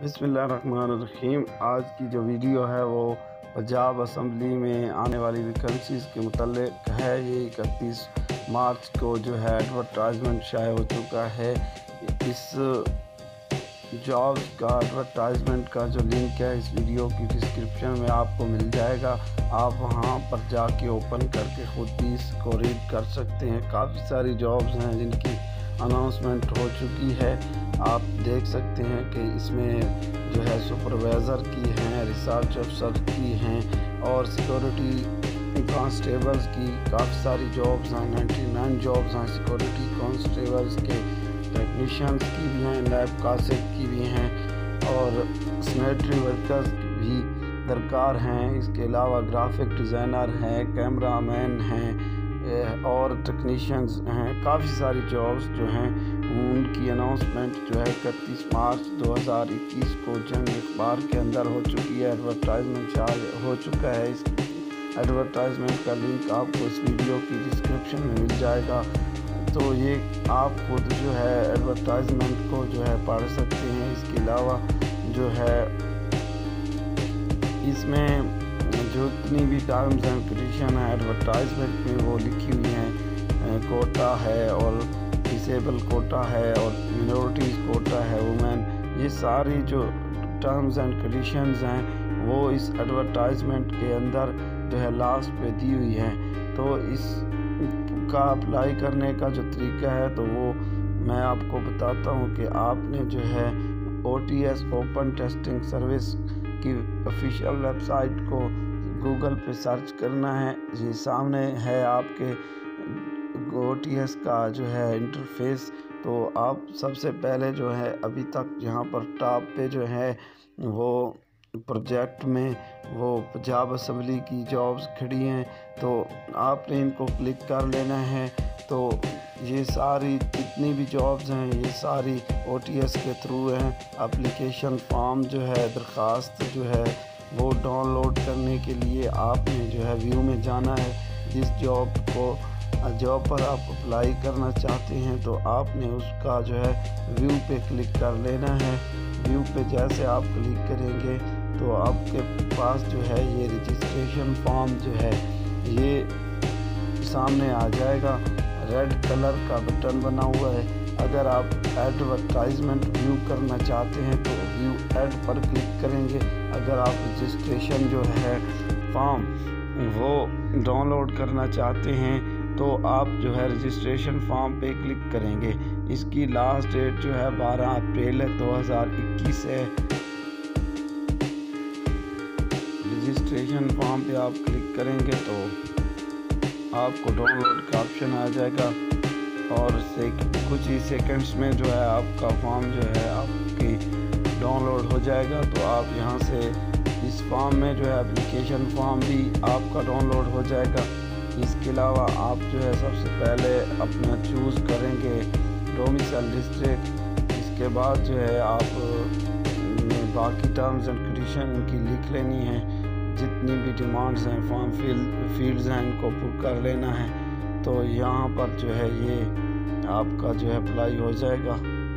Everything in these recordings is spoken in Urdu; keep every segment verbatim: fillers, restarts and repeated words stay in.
بسم اللہ الرحمن الرحیم۔ آج کی جو ویڈیو ہے وہ پنجاب اسمبلی میں آنے والی ویکنسیز کے متعلق ہے۔ یہ اکتیس مارچ کو جو ہے ایڈورٹائزمنٹ شائع ہو چکا ہے۔ اس جابز کا ایڈورٹائزمنٹ کا جو لنک ہے اس ویڈیو کی ڈسکرپشن میں آپ کو مل جائے گا۔ آپ وہاں پر جا کے اوپن کر کے خود بھی اس کو ریڈ کر سکتے ہیں۔ کافی ساری جابز ہیں جن کی اناؤنسمنٹ ہو چکی ہے۔ آپ دیکھ سکتے ہیں کہ اس میں جو ہے سپروائزر کی ہیں، ریسرچ افسر کی ہیں اور سیکورٹی کانسٹیبلز کی کافی ساری جابز ہیں۔ نائنٹی نائن جابز ہیں سیکورٹی کانسٹیبلز کے، ٹیکنیشینز کی بھی ہیں، لیب کاسٹ کی بھی ہیں اور سینیٹری ورکرز کی بھی درکار ہیں۔ اس کے علاوہ گرافک ڈیزائنر ہیں، کیمرہ مین ہیں اور ٹیکنیشینز ہیں۔ کافی ساری جابز جو ہیں ان کی اناؤنسمنٹ جو ہے اکتیس مارچ دو ہزار اکیس کو جنگ اخبار کے اندر ہو چکی ہے۔ ایڈورٹائزمنٹ شائع ہو چکا ہے۔ اس ایڈورٹائزمنٹ کا لنک آپ کو اس ویڈیو کی ڈسکرپشن میں مل جائے گا، تو یہ آپ خود جو ہے ایڈورٹائزمنٹ کو جو ہے پڑھ سکتے ہیں۔ اس کے علاوہ جو ہے اس میں جو اتنی بھی ٹرمز اینڈ کنڈیشن ہے ایڈورٹائزمنٹ میں وہ لکھی ہوئی ہیں۔ کوٹا ہے اور ڈسیبل کوٹا ہے اور منورٹیز کوٹا ہے، وومن، یہ ساری جو ٹرمز اینڈ کنڈیشنز ہیں وہ اس ایڈورٹائزمنٹ کے اندر جو ہے لاسٹ پہ دی ہوئی ہیں۔ تو اس کا اپلائی کرنے کا جو طریقہ ہے تو وہ میں آپ کو بتاتا ہوں کہ آپ نے جو ہے O T S open testing service کی آفیشیل ویب سائٹ کو گوگل پہ سرچ کرنا ہے۔ یہ سامنے ہے آپ کے او ٹی ایس کا جو ہے انٹرفیس۔ تو آپ سب سے پہلے جو ہے ابھی تک یہاں پر ٹاپ پہ جو ہے وہ پروجیکٹ میں وہ پنجاب اسمبلی کی جابز کھڑی ہیں، تو آپ نے ان کو کلک کر لینا ہے۔ تو یہ ساری جتنی بھی جابز ہیں یہ ساری او ٹی ایس کے تھرو ہیں۔ اپلیکیشن فارم جو ہے، درخواست جو ہے وہ ڈاؤن لوڈ کرنے کے لیے آپ نے جو ہے ویو میں جانا ہے۔ جس جاب کو جاب پر آپ اپلائی کرنا چاہتے ہیں تو آپ نے اس کا جو ہے ویو پہ کلک کر لینا ہے۔ ویو پہ جیسے آپ کلک کریں گے تو آپ کے پاس جو ہے یہ رجسٹریشن فارم جو ہے یہ سامنے آ جائے گا۔ ریڈ کلر کا بٹن بنا ہوا ہے۔ اگر آپ ایڈورٹائزمنٹ ویو کرنا چاہتے ہیں تو ویو ایڈ پر کلک کریں گے۔ اگر آپ رجسٹریشن جو ہے فارم وہ ڈاؤن لوڈ کرنا چاہتے ہیں تو آپ جو ہے رجسٹریشن فارم پہ کلک کریں گے۔ اس کی لاسٹ ڈیٹ جو ہے بارہ اپریل دو ہزار اکیس ہے۔ رجسٹریشن فارم پہ آپ کلک کریں گے تو آپ کو ڈاؤن لوڈ کا آپشن آ جائے گا اور کچھ ہی سیکنڈز میں جو ہے آپ کا فارم جو ہے آپ کی ڈاؤن لوڈ ہو جائے گا۔ تو آپ یہاں سے اس فارم میں جو ہے اپلیکیشن فارم بھی آپ کا ڈاؤن لوڈ ہو جائے گا۔ اس کے علاوہ آپ جو ہے سب سے پہلے اپنا چوز کریں گے ڈومیسائل ڈسٹرکٹ۔ اس کے بعد جو ہے آپ باقی ٹرمز اینڈ کنڈیشن ان کی لکھ لینی ہے۔ جتنی بھی ڈیمانڈز ہیں فارم فیلڈز ہیں ان کو پر کر لینا ہے۔ تو یہاں پر جو ہے یہ آپ کا جو ہے اپلائی ہو جائے گا۔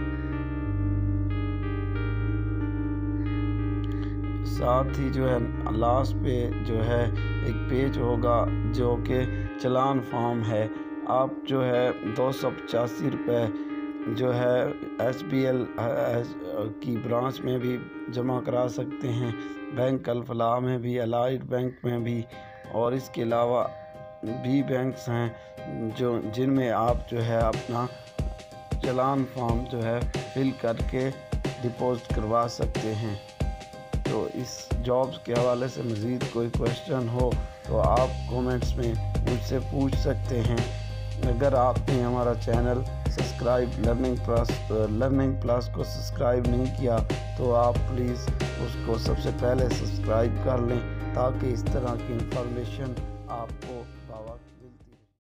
ساتھ ہی جو ہے لاسٹ پہ جو ہے ایک پیج ہوگا جو کہ چلان فارم ہے۔ آپ جو ہے دو سو پچاسی روپے جو ہے ایس بی ایل کی برانچ میں بھی جمع کرا سکتے ہیں، بینک الفلاح میں بھی، الائڈ بینک میں بھی، اور اس کے علاوہ بھی بینکس ہیں جو جن میں آپ جو ہے اپنا چلان فارم جو ہے فل کر کے ڈپوزٹ کروا سکتے ہیں۔ تو اس جابز کے حوالے سے مزید کوئی کویشچن ہو تو آپ کومنٹس میں مجھ سے پوچھ سکتے ہیں۔ اگر آپ نے ہمارا channel subscribe Learning Plus Learning Plus کو سبسکرائب نہیں کیا تو آپ پلیز اس کو سب سے پہلے سبسکرائب کر لیں تاکہ اس طرح کی انفارمیشن آپ کو